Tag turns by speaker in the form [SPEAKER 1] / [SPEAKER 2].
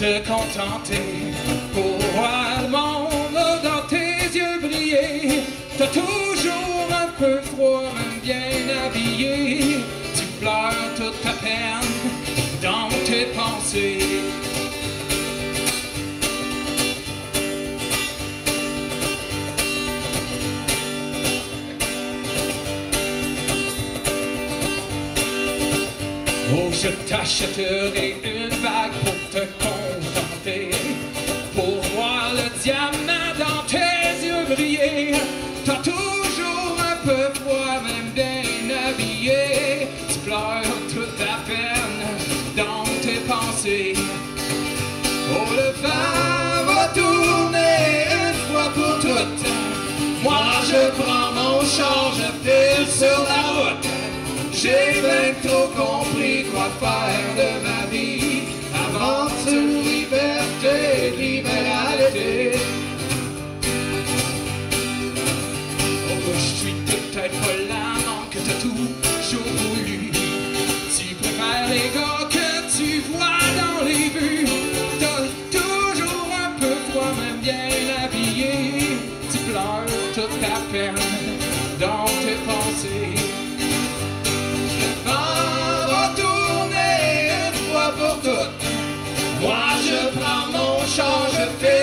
[SPEAKER 1] te contenter pour voir le monde dans tes yeux briller. T'as toujours un peu froid, même bien habillé. Tu pleures toute ta peine dans tes pensées. Oh, je t'achèterai une bague pour te contenter, pour voir le diamant dans tes yeux briller. T'as toujours un peu froid, même bien habillé. Tu pleures toute ta peine dans tes pensées. Oh, le vent va tourner une fois pour toutes. Moi, je prends mon char, je file sur la route. J'ai bien trop compris quoi faire de ma vie. Aventure, liberté, libéralité. Oh, je suis peut-être pas l'amant que t'as toujours voulu. Tu préfères les gars que tu vois dans les vues. T'as toujours un peu froid, même bien habillé. Tu pleures toute ta peine dans tes pensées. Pour toutes. Moi je prends mon char, je fais